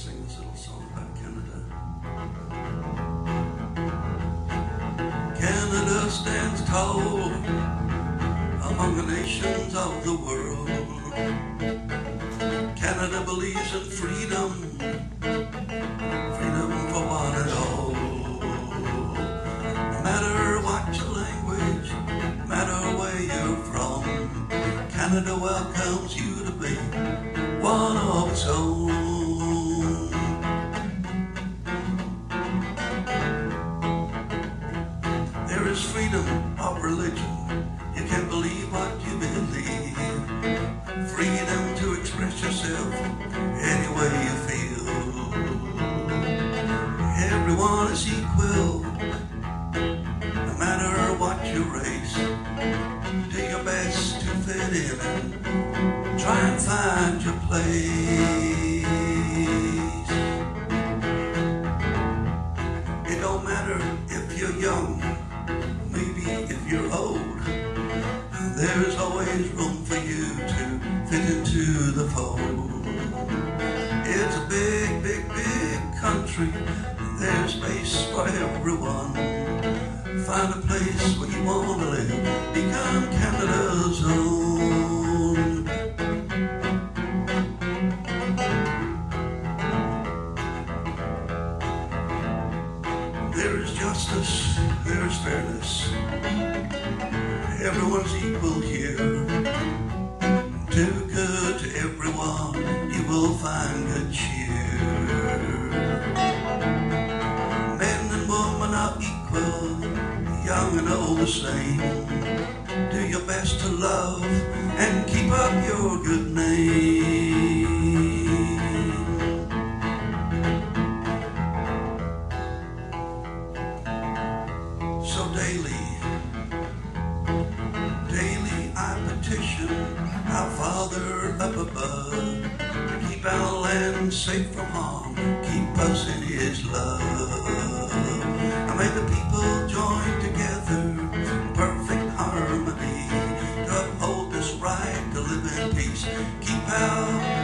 sing this little song about Canada. Canada stands tall among the nations of the world. Canada believes in freedom, freedom for one and all. No matter what your language, no matter where you're from, Canada welcomes you to be one of its own. There is freedom of religion. You can believe what you believe. Freedom to express yourself any way you feel. Everyone is equal, no matter what your race. Do your best to fit in and try and find your place. It don't matter if you're young, maybe if you're old. There's always room for you to fit into the fold. It's a big, big, big country. There's space for everyone. Find a place where you want to live. Become Canada's own. There is justice, there is fairness. Everyone's equal here. Do good to everyone, you will find good cheer. Men and women are equal, young and old the same. Do your best to love and keep up your good name. So daily I petition our Father up above to keep our land safe from harm, keep us in His love. Now may the people join together in perfect harmony to uphold this right to live in peace. Keep our